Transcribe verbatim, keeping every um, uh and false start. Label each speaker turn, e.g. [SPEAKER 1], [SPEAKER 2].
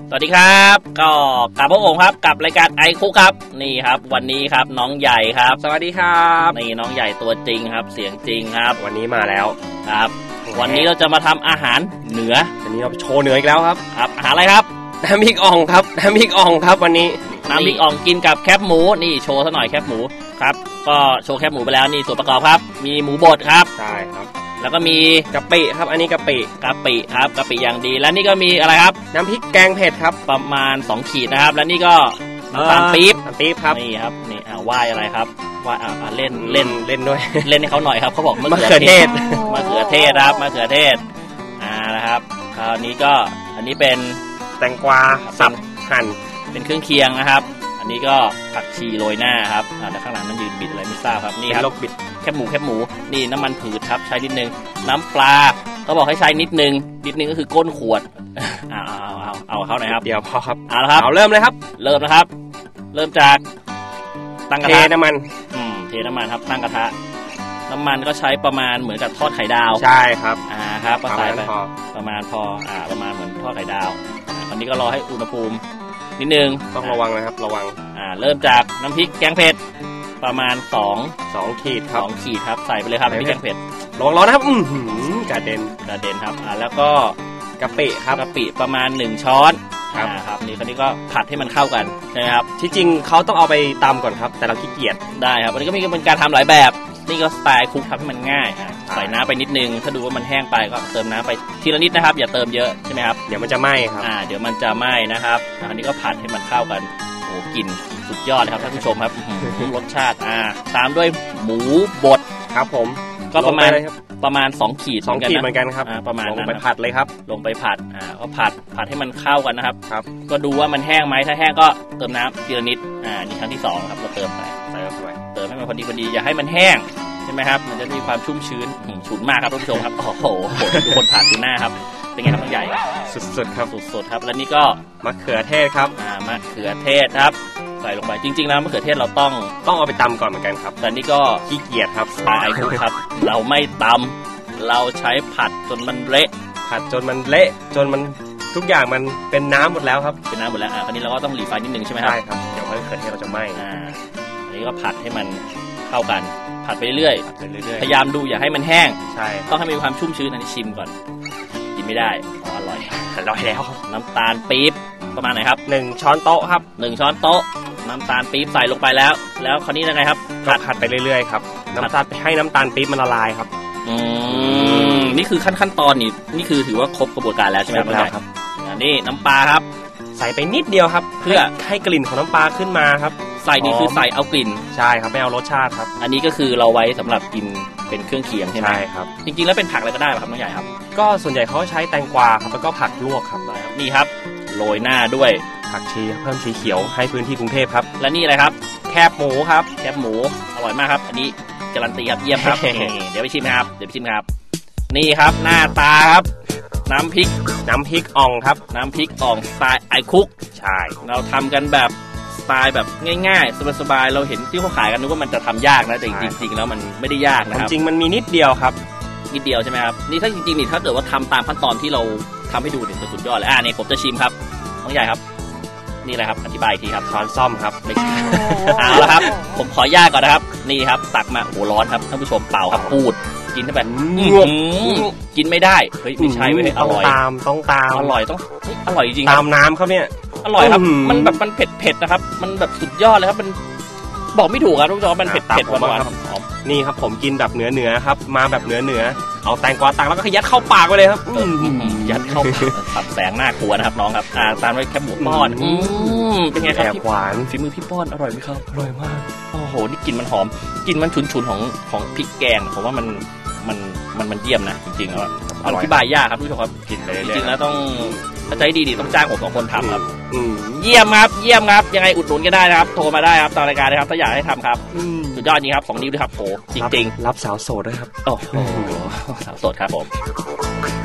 [SPEAKER 1] สวัสดีครับก็กลับพบผมครับกับรายการไอคุกครับนี่ครับวันนี้ครับน้องใหญ่ครับ
[SPEAKER 2] สวัสดีครับ
[SPEAKER 1] นี่น้องใหญ่ตัวจริงครับเสียงจริงครับ
[SPEAKER 2] วันนี้มาแล้ว
[SPEAKER 1] ครับวันนี้เราจะมาทำอาหารเหนือ
[SPEAKER 2] วันนี้เราโชว์เหนืออีกแล้วครับ
[SPEAKER 1] ครับอาหารอะไรครับ
[SPEAKER 2] น้ำพริกอ่องครับน้ำพริกอ่องครับวันนี้
[SPEAKER 1] น้ำพริกอ่องกินกับแคบหมูนี่โชว์ซะหน่อยแคบหมูครับก็โชว์แคบหมูไปแล้วนี่ส่วนประกอบครับมีหมูบดครับ
[SPEAKER 2] ใช่ครับ
[SPEAKER 1] แล้วก็มี
[SPEAKER 2] กะปิครับอันนี้กะปิ
[SPEAKER 1] กะปิครับกะปิอย่างดีแล้วนี่ก็มีอะไรครับ
[SPEAKER 2] น้ำพริกแกงเผ็ดครับ
[SPEAKER 1] ประมาณสองขีดนะครับแล้วนี่ก็น้ำตาลปี๊บ
[SPEAKER 2] น้ำปี๊บครับ
[SPEAKER 1] นี่ครับนี่อ่าว่ายอะไรครับว่ายอ่าเล่นเล่น
[SPEAKER 2] เล่นด้วย
[SPEAKER 1] เล่นให้เขาหน่อยครับเขาบอกมะเขือเทศมะเขือเทศครับมะเขือเทศอ่านะครับคราวนี้ก็อันนี้เป็น
[SPEAKER 2] แตงกวาสับหั่น
[SPEAKER 1] เป็นเครื่องเคียงนะครับอันนี้ก็ผักชีโรยหน้าครับอ่าแล้วข้างหลังนั้นยืนบิดอะไรไม่ทราบครับนี่ครับ
[SPEAKER 2] ลกบิด
[SPEAKER 1] แคบหมูแคบหมูนี่น้ำมันผืดครับใช้นิดนึงน้ำปลาเขาบอกให้ใช้นิดนึงนิดนึงก็คือก้นขวดเอาเอาเอาเอาเข้าหน่อยครับ
[SPEAKER 2] เดี๋ยวพอครับ
[SPEAKER 1] เอาละครับ
[SPEAKER 2] เอาเริ่มเลยครับ
[SPEAKER 1] เริ่มนะครับเริ่มจากตั้งกระทะ
[SPEAKER 2] เทน้ำมัน
[SPEAKER 1] อืมเทน้ำมันครับตั้งกระทะน้ำมันก็ใช้ประมาณเหมือนกับทอดไข่ดาว
[SPEAKER 2] ใช่ครับ
[SPEAKER 1] อ่าครับก็ใส่ไปประมาณพออ่าประมาณเหมือนทอดไข่ดาวอ่าคราวนี้ก็รอให้อุณหภูมินิดนึง
[SPEAKER 2] ต้องระวังนะครับระวัง
[SPEAKER 1] อ่าเริ่มจากน้ำพริกแกงเผ็ดประมาณสอง
[SPEAKER 2] สองขีดครับ
[SPEAKER 1] สองขีดครับใส่ไปเลยครับพริกแกงเผ็ด
[SPEAKER 2] ระวังร้อนนะครับอื้อหือกระเด็น
[SPEAKER 1] กระเด็นครับอ่าแล้วก็
[SPEAKER 2] กะปิครับ
[SPEAKER 1] กะปิประมาณหนึ่งช้อนครับครับนี่คราวนี้ก็ผัดให้มันเข้ากันใช่ไหมครับ
[SPEAKER 2] ที่จริงเขาต้องเอาไปตำก่อนครับแต่เราขี้เกียจ
[SPEAKER 1] ได้ครับอันนี้ก็มีเป็นการทำหลายแบบนี่ก็สไตล์คุกทำให้มันง่ายใส่น้ำไปนิดนึงถ้าดูว่ามันแห้งไปก็เติมน้ำไปทีละนิดนะครับอย่าเติมเยอะใช่ไหมครับ
[SPEAKER 2] เดี๋ยวมันจะไหม้ครับ
[SPEAKER 1] อ่าเดี๋ยวมันจะไหม้นะครับอันนี้ก็ผัดให้มันเข้ากันโอ้กลิ่นสุดยอดเลยครับท่านผู้ชมครับรสชาติอ่าตามด้วยหมูบด
[SPEAKER 2] ครับผม
[SPEAKER 1] ก็ประมาณประมาณสองขีด
[SPEAKER 2] สองขีดเหมือนกันครับ
[SPEAKER 1] ประมาณ
[SPEAKER 2] นั้นลงไปผัดเลยครับ
[SPEAKER 1] ลงไปผัดอ่าก็ผัดผัดให้มันเข้ากันนะครับ
[SPEAKER 2] ครับ
[SPEAKER 1] ก็ดูว่ามันแห้งไหมถ้าแห้งก็เติมน้ำทีละนิดอ่านี่ครั้งที่สองครับเราเติมไป
[SPEAKER 2] ใส่เข้าไป
[SPEAKER 1] เติมให้มันพอดีพอดีอย่าให้มันแห้งใช่ไหมครับมันจะมีความชุ่มชื้นฉุนมากครับท่านผู้ชมครับโอ้โหทุกคนผัดดูหน้าครับเป็นไงครับน้องใหญ่
[SPEAKER 2] สุดๆครับ
[SPEAKER 1] สุดๆครับแล้วนี่ก็
[SPEAKER 2] มะเขือเทศครับ
[SPEAKER 1] อ่ามะเขือเทศครับใส่ลงไปจริงๆแล้วมะเขือเทศเราต้อง
[SPEAKER 2] ต้องเอาไปตำก่อนเหมือนกันครับ
[SPEAKER 1] แต่นี่ก็
[SPEAKER 2] ขี้เกียจครับ
[SPEAKER 1] ตายครับเราไม่ตำเราใช้ผัดจนมันเละ
[SPEAKER 2] ผัดจนมันเละจนมันทุกอย่างมันเป็นน้ำหมดแล้วครับ
[SPEAKER 1] เป็นน้ำหมดแล้วอ่ะคราวนี้เราก็ต้องรีไฟนิดนึงใช่ไหมครับ
[SPEAKER 2] ใช่ครับเดี๋ยวมะเขือเทศเราจะไหม้
[SPEAKER 1] อ่าอันนี้ก็ผัดให้มันเข้ากันผัดไปเรื่อยๆพยายามดูอย่าให้มันแห้ง
[SPEAKER 2] ใช่
[SPEAKER 1] ต้องให้มีความชุ่มชื้นอันนี้ชิมก่อนกินไม่ได้อ๋ออร่อย
[SPEAKER 2] อร่อยแล้ว
[SPEAKER 1] น้ำตาลปี๊บประมาณไหนครับ
[SPEAKER 2] หนึ่งช้อนโต๊ะครับ
[SPEAKER 1] หนึ่งช้อนโต๊ะน้ำตาลปี๊บใส่ลงไปแล้วแล้วคราวนี้ยังไงครับ
[SPEAKER 2] ก็ผัดไปเรื่อยๆครับน้ำตาลให้น้ำตาลปี๊บมันละลายครับ
[SPEAKER 1] อืมนี่คือขั้นขั้นตอนนี่นี่คือถือว่าครบกระบวนการแล้วใช่ไหม
[SPEAKER 2] ครับ
[SPEAKER 1] นี่น้ำปลาครับ
[SPEAKER 2] ใส่ไปนิดเดียวครับเพื่อให้กลิ่นของน้ำปลาขึ้นมาครับ
[SPEAKER 1] ใส่นี่คือใส่เอากลิ่น
[SPEAKER 2] ใช่ครับไม่เอารสชาติครับ
[SPEAKER 1] อันนี้ก็คือเราไว้สำหรับกินเป็นเครื่องเคียงใช่ไหม
[SPEAKER 2] ใช่ครับ
[SPEAKER 1] จริงๆแล้วเป็นผักอะไรก็ได้ครับน้องใหญ่ครับ
[SPEAKER 2] ก็ส่วนใหญ่เขาใช้แตงกวาครับแล้วก็ผักลวกครับ
[SPEAKER 1] นี่ครับโรยหน้าด้วย
[SPEAKER 2] ผักชีเพิ่มสีเขียวให้พื้นที่กรุงเทพครับ
[SPEAKER 1] และนี่อะไรครับ
[SPEAKER 2] แคบหมูครับ
[SPEAKER 1] แคบหมูอร่อยมากครับอันนี้การันตีครับเยี่ยมครับ เดี๋ยวไปชิมครับเดี๋ยวไปชิมครับนี่ครับหน้าตาครับน้ำพริก
[SPEAKER 2] น้ำพริกอ่องครับ
[SPEAKER 1] น้ำพริกอ่องสไตล์ไอคุก
[SPEAKER 2] ใช่
[SPEAKER 1] เราทำกันแบบสไตล์แบบง่ายๆสบายๆเราเห็นที่เขาขายกันนึกว่ามันจะทำยากนะแต่จริงๆแล้วมันไม่ได้ยากนะครับ
[SPEAKER 2] จริงมันมีนิดเดียวครับ
[SPEAKER 1] นิดเดียวใช่ไหมครับนี่ถ้าจริงๆนี่ถ้าเกิดว่าทำตามขั้นตอนที่เราทำให้ดูเนี่ยสุดยอดเลยอ่านี่ผมจะชิมครับน้องใหญ่ครับนี่แหละครับอธิบายทีครับ
[SPEAKER 2] ช้อนซ่อมครับ
[SPEAKER 1] ไม่ใช่เอาละครับผมขอยากก่อนนะครับนี่ครับตักมาโอ้ร้อนครับท่านผู้ชมเปล่าครับพูดกินแบบกินไม่ได้เฮ้ยไม่ใช่ไม่อร่อย
[SPEAKER 2] ตามต้องตาม
[SPEAKER 1] อร่อยต้องอร่อยจริง
[SPEAKER 2] ตามน้ำครับเนี่ย
[SPEAKER 1] อร่อยครับมันแบบมันเผ็ดเผ็ดนะครับมันแบบสุดยอดเลยครับมันบอกไม่ถูกครับทุกท่านมันเผ็ดเผ็ดหวานหวานหอม
[SPEAKER 2] นี่ครับผมกินแบบเนื้อเนื้อครับมาแบบเนื้อเนื้อเอาแตงกวาตักแล้วก็ยัดเข้าปากไปเลยครับ
[SPEAKER 1] ยัดเข้าตับแสงหน้ากลัวนะครับน้องครับอ่าตามด้วยแคบหมูป้อนเป็นไงครับ
[SPEAKER 2] พี่หวาน
[SPEAKER 1] ฝีมือพี่ป้อนอร่อยไหมครับ
[SPEAKER 2] อร่อยมาก
[SPEAKER 1] โอ้โหนี่กลิ่นมันหอมกลิ่นมันฉุนๆของของพริกแกงผมว่ามันมันมันมันเยี่ยมนะจริงๆแล้วอธิบายยากครับทุกท่านครับ
[SPEAKER 2] กินเลย
[SPEAKER 1] จริงๆแล้วต้องใจดีๆต้องจ้างผมสองคนทำครับเยี่ยมครับเยี่ยมครับยังไงอุดหนุนก็ได้นะครับโทรมาได้ครับตอนรายการนะครับถ้าอยากให้ทำครับสุดยอดจริงครับสองนิ้วด้วยครับโหจริงๆ
[SPEAKER 2] รับสาวโสดด้วยครับ
[SPEAKER 1] โอ้โหสาวโสดครับผม